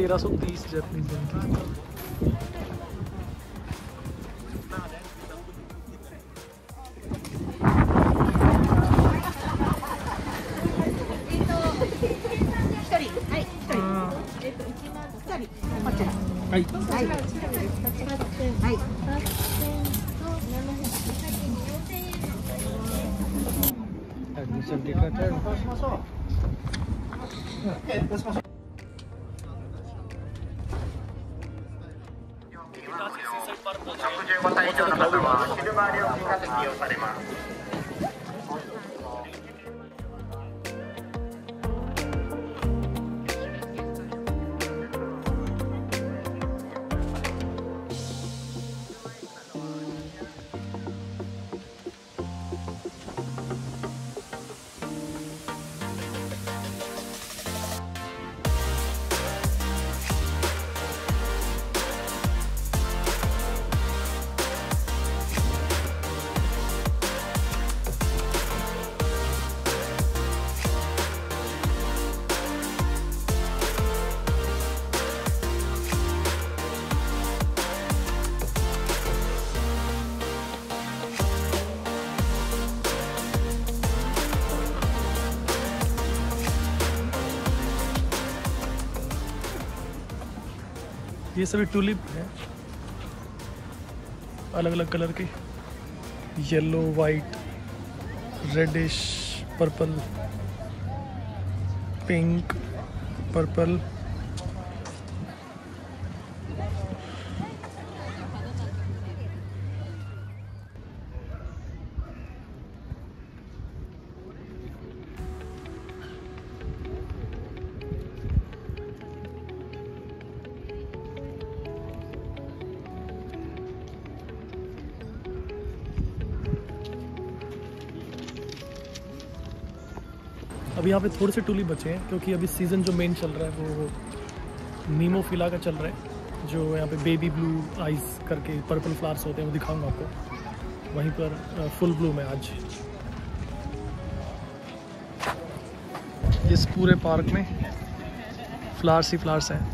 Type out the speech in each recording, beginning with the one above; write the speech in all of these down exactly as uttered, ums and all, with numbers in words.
तेरह सौ तीस जैपनीज येन की। एडमिशन टिकट है। ये सभी टूलिप है, अलग अलग कलर के, yellow, white, reddish, purple, pink, purple. अभी यहाँ पे थोड़े से टूलिप बचे हैं क्योंकि अभी सीज़न जो मेन चल रहा है वो नीमोफिला का चल रहा है, जो यहाँ पे बेबी ब्लू आइज करके पर्पल फ्लावर्स होते हैं, वो दिखाऊंगा आपको। वहीं पर फुल ब्लूम है आज। इस पूरे पार्क में फ्लावर्स ही फ्लावर्स हैं।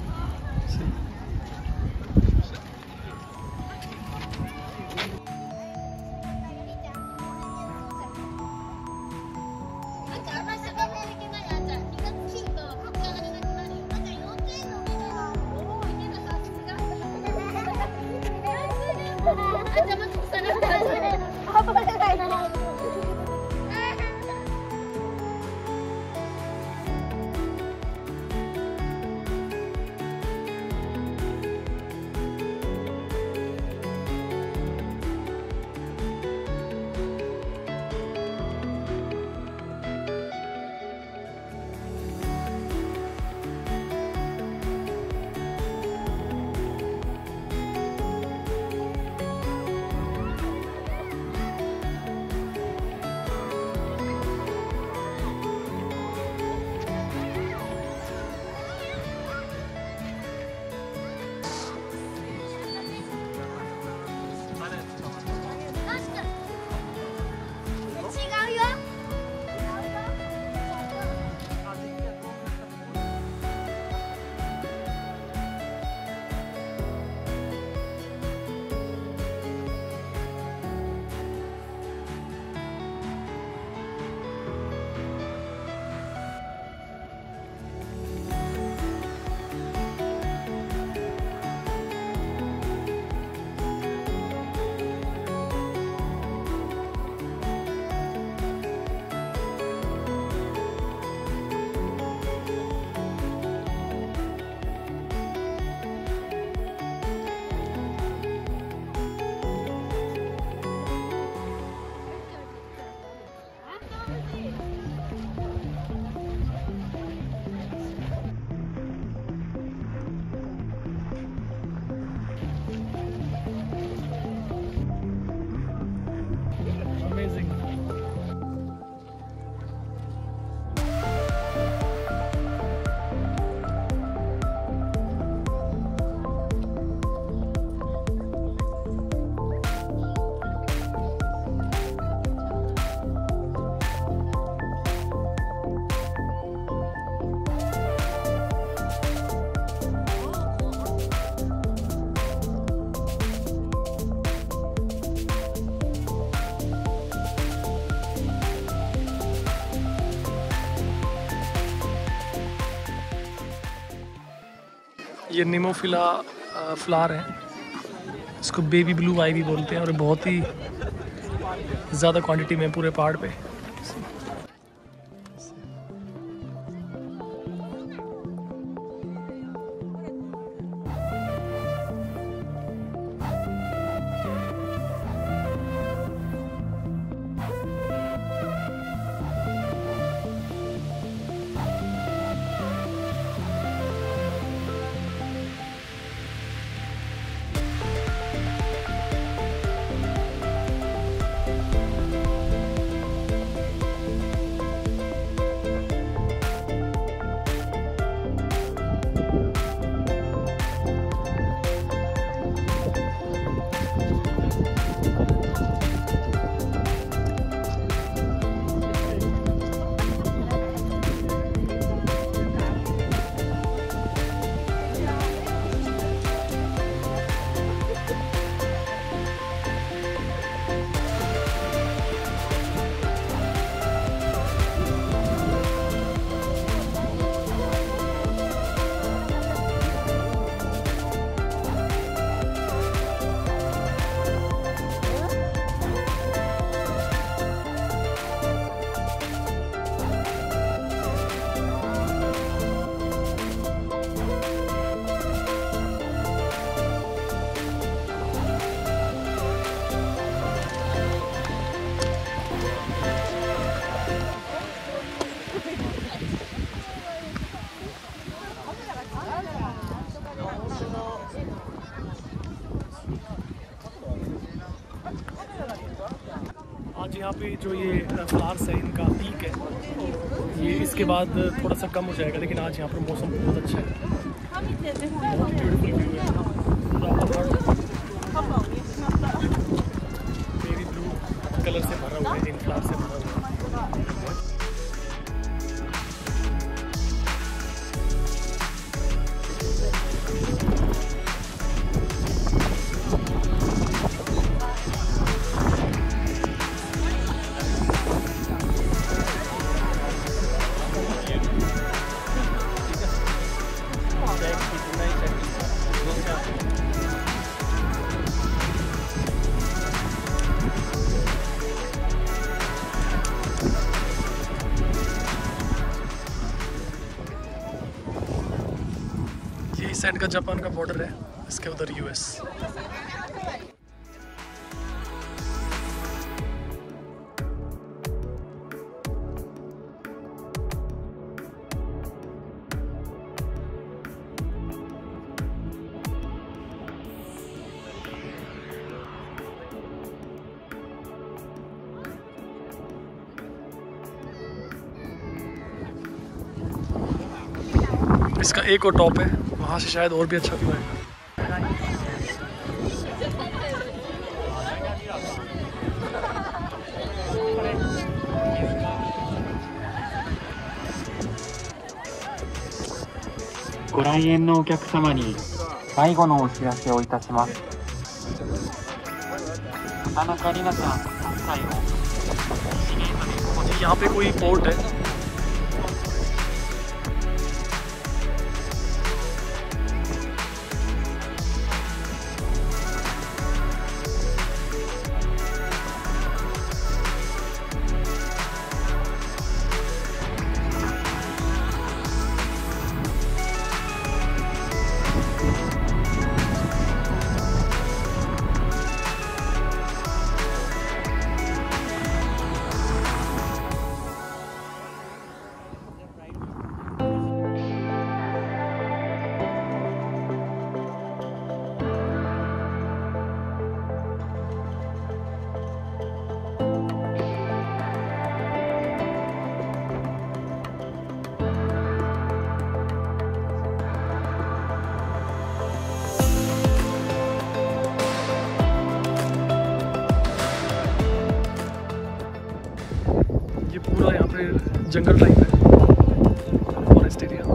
ये निमोफिला फ्लावर है, इसको बेबी ब्लू आई भी बोलते हैं और बहुत ही ज़्यादा क्वांटिटी में पूरे पहाड़ पे। आज यहाँ पे जो ये फ्लावर्स है इनका पीक है, ये इसके बाद थोड़ा सा कम हो जाएगा, लेकिन आज यहाँ पर मौसम बहुत अच्छा है, बहुत ब्यूटीफुल व्यू है। बेबी ब्लू कलर से भरा हुआ है, इन फ्लावर से भरा हुआ है। इस साइड का जापान का बॉर्डर है, इसके उधर यूएस। इसका एक और टॉप है, वहाँ से शायद और भी अच्छा व्यू आएगा। ご来園のお客様に最後のお知らせをいたします。田中里奈さんさんさいを西ゲートでご यहाँ पे कोई पोर्ट है, ये पूरा यहाँ पे जंगल टाइप है, फॉरेस्ट एरिया।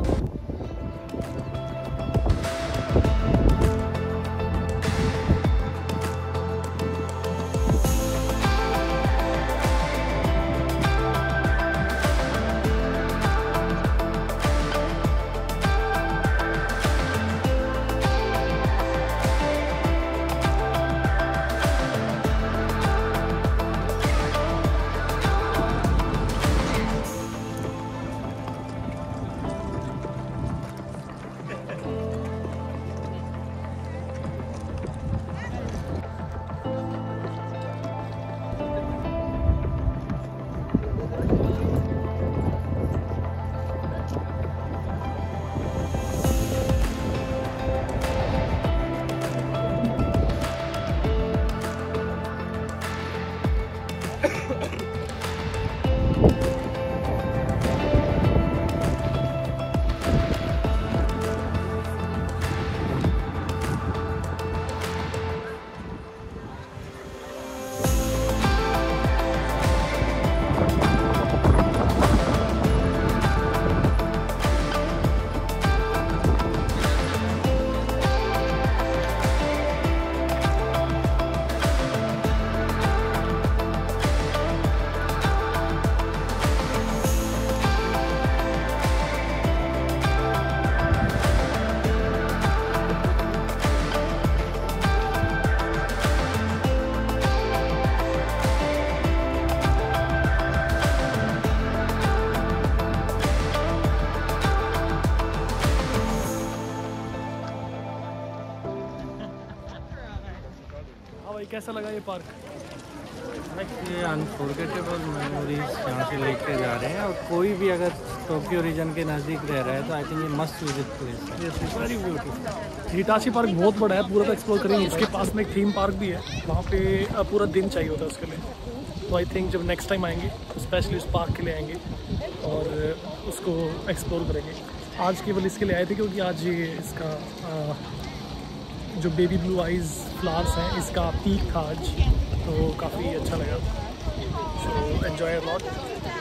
कैसा लगा ये पार्क? ये अनफॉरगेटेबल मेमोरीज यहाँ से लेके जा रहे हैं, और कोई भी अगर टोक्यो रीजन के नज़दीक रह रहा है तो आई थिंक ये मस्ट विजिट प्लेस है। Very beautiful. हिटाची पार्क बहुत बड़ा है, पूरा तो एक्सप्लोर करेंगे। इसके पास में एक थीम पार्क भी है, वहाँ पे पूरा दिन चाहिए होता है उसके लिए। तो आई थिंक जब नेक्स्ट टाइम आएंगे तो स्पेशली उस पार्क के लिए आएंगे और उसको एक्सप्लोर करेंगे। आज केवल इसके लिए आए थे क्योंकि आज ये इसका आ, जो बेबी ब्लू आइज़ फ्लावर्स हैं इसका पीक था आज, तो काफ़ी अच्छा लगा। So enjoy a lot.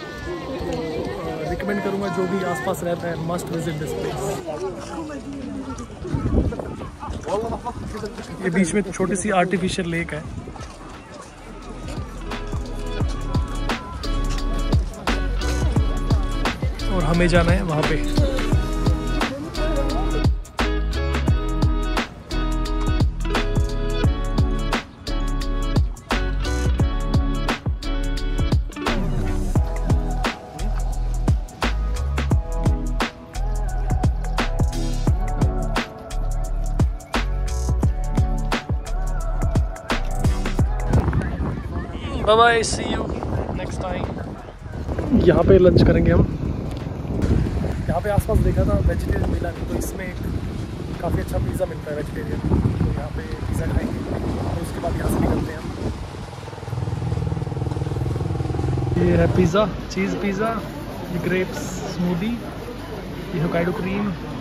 तो रिकमेंड करूँगा जो भी आसपास रहता है मस्ट विजिट दिस प्लेस। ये बीच में छोटी सी आर्टिफिशियल लेक है। और हमें जाना है वहाँ पे। Bye bye, see you next time. यहाँ पे लंच करेंगे हम। यहाँ पे आसपास देखा था वेजिटेरियन मिला नहीं, तो इसमें एक काफ़ी अच्छा पिज़्ज़ा मिलता है वेजिटेरियन, तो यहाँ पे पिज़्ज़ा खाएंगे और उसके बाद यहाँ से निकलते हैं हम। ये है पिज़्ज़ा, चीज़ पिज़्ज़ा, ये ग्रेप्स स्मूदी, ये होकाइडो क्रीम,